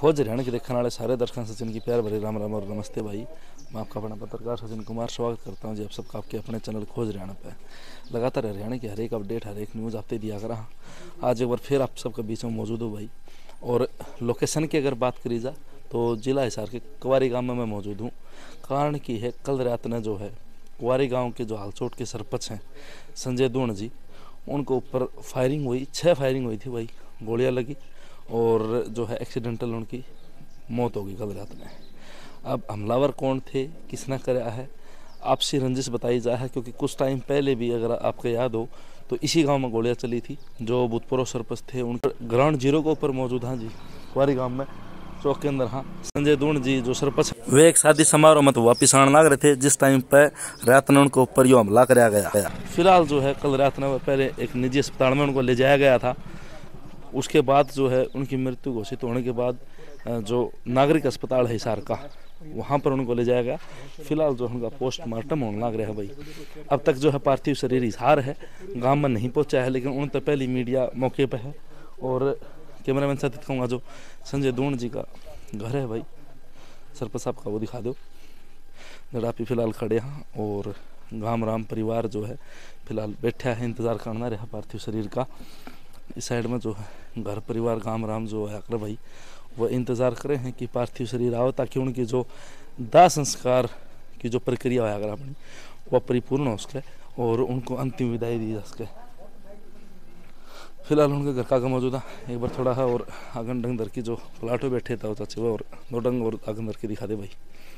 खोज हरियाणा के देखने वाले सारे दर्शकों सचिन की प्यार भरे राम राम और नमस्ते भाई। मैं आपका अपना पत्रकार सचिन कुमार स्वागत करता हूं जी आप सबका आपके अपने चैनल खोज हरियाणा पे। लगातार हरियाणा की हर एक अपडेट हर एक न्यूज़ आपते दिया कर रहा। आज एक बार फिर आप सबके बीच में मौजूद हूँ भाई। और लोकेशन की अगर बात करी जा तो जिला हिसार के कुंवारी गाँव में मैं मौजूद हूँ। कारण की है कल रात ने जो है कुंवारी गाँव के जो हालचोट के सरपंच हैं संजय दूण जी, उनके ऊपर फायरिंग हुई। 6 फायरिंग हुई थी भाई, गोलियां लगी और जो है एक्सीडेंटल उनकी मौत हो गई कल रात में। अब हमलावर कौन थे, किसने कराया है, आपसी रंजिश बताई जा है। क्योंकि कुछ टाइम पहले भी अगर आपको याद हो तो इसी गांव में गोलियां चली थी। जो भूतपूर्व सरपंच थे उनका ग्राउंड जीरो के ऊपर मौजूद। हाँ जी, कुंवारी गांव में चौक के अंदर। हाँ, संजय दूण जी जो सरपंच, वे एक शादी समारोह में तो वापिस आने लग रहे थे जिस टाइम पे रात ने उनके ऊपर यो हमला कराया गया। फिलहाल जो है कल रात ने पहले एक निजी अस्पताल में उनको ले जाया गया था। उसके बाद जो है उनकी मृत्यु घोषित होने के बाद जो नागरिक अस्पताल है हिसार का, वहाँ पर उनको ले जाया गया। फिलहाल जो उनका पोस्टमार्टम होने लग रहा है भाई। अब तक जो है पार्थिव शरीर हिसार है, गांव में नहीं पहुंचा है, लेकिन उन तक पहली मीडिया मौके पर है। और कैमरामैन साथ दिखाऊंगा जो संजय दूण जी का घर है भाई, सरपंच साहब का, वो दिखा दो जरा आप फिलहाल खड़े हैं। और गाम राम परिवार जो है फिलहाल बैठा है, इंतज़ार करना रहा पार्थिव शरीर का। इस साइड में जो है घर परिवार गाम राम जो है अकर भाई, वह इंतज़ार करे हैं कि पार्थिव शरीर आओ ताकि उनकी जो दाह संस्कार की जो प्रक्रिया है अगर अपनी वह परिपूर्ण हो सके और उनको अंतिम विदाई दी जा सके। फिलहाल उनके घर का मौजूद है। एक बार थोड़ा है और आगन डंग दर की जो प्लाटो बैठे था चाचे वो और दो डंग और आगन दर के दिखा दे भाई।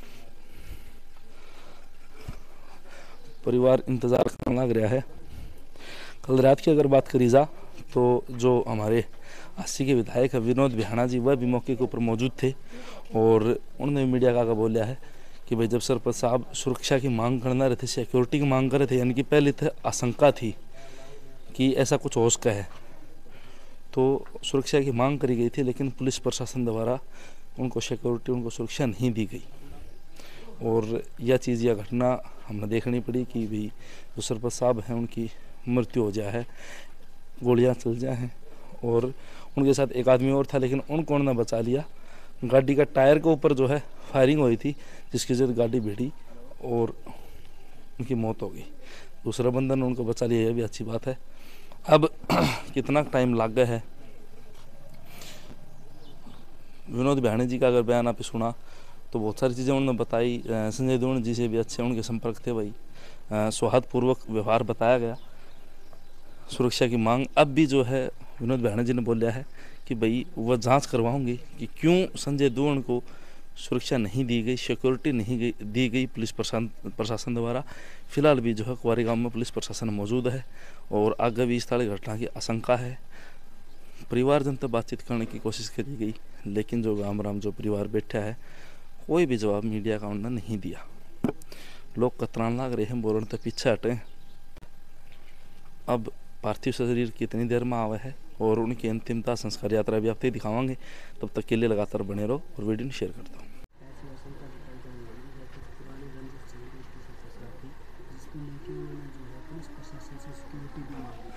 परिवार इंतज़ार करने लग रहा है। कल रात की अगर बात करी जा तो जो हमारे अस्सी के विधायक है विनोद बिहाना जी, वह भी मौके के ऊपर मौजूद थे। और उन्होंने मीडिया का बोला है कि भाई जब सरपंच साहब सुरक्षा की मांग करना रहे थे, सिक्योरिटी की मांग कर रहे थे, यानी कि पहले थे आशंका थी कि ऐसा कुछ हो सकता है, तो सुरक्षा की मांग करी गई थी। लेकिन पुलिस प्रशासन द्वारा उनको सिक्योरिटी, उनको सुरक्षा नहीं दी गई। और यह चीज़, यह घटना हमें देखनी पड़ी कि भाई जो सरपंच साहब हैं उनकी मृत्यु हो जाए है, गोलियां चल जाए हैं। और उनके साथ एक आदमी और था, लेकिन उनको उन्होंने बचा लिया। गाड़ी का टायर के ऊपर जो है फायरिंग हुई थी, जिसकी वजह से गाड़ी भिड़ी और उनकी मौत हो गई। दूसरा बंदा ने उनको बचा लिया, यह भी अच्छी बात है। अब कितना टाइम लग गया है, विनोद बिहानी जी का अगर बयान आप सुना तो बहुत सारी चीज़ें उन्होंने बताई। संजय दूण जी से भी अच्छे उनके संपर्क थे भाई। सौहार्दपूर्वक व्यवहार बताया गया। सुरक्षा की मांग अब भी जो है विनोद बिहानी जी ने बोला है कि भाई वह जांच करवाऊंगी कि क्यों संजय दूण को सुरक्षा नहीं दी गई, सिक्योरिटी नहीं दी गई पुलिस प्रशासन द्वारा। फिलहाल भी जो है कुंवारी गांव में पुलिस प्रशासन मौजूद है और आगे भी इस तरह की घटना की आशंका है। परिवार जन तक बातचीत करने की कोशिश करी गई, लेकिन जो गाम राम जो परिवार बैठा है कोई भी जवाब मीडिया का उन्होंने नहीं दिया। लोग कतरान लाग रहे हैं, बोलने तक पीछे हटे। अब पार्थिव शरीर कितनी देर में आवा है और उनकी अंतिमता संस्कार यात्रा भी आपको दिखावांगे। तब तक के लिए लगातार बने रहो और वीडियो शेयर करता हूँ। जिसको लेके उन्होंने जो है पुलिस प्रशासन से सिक्योरिटी दी है।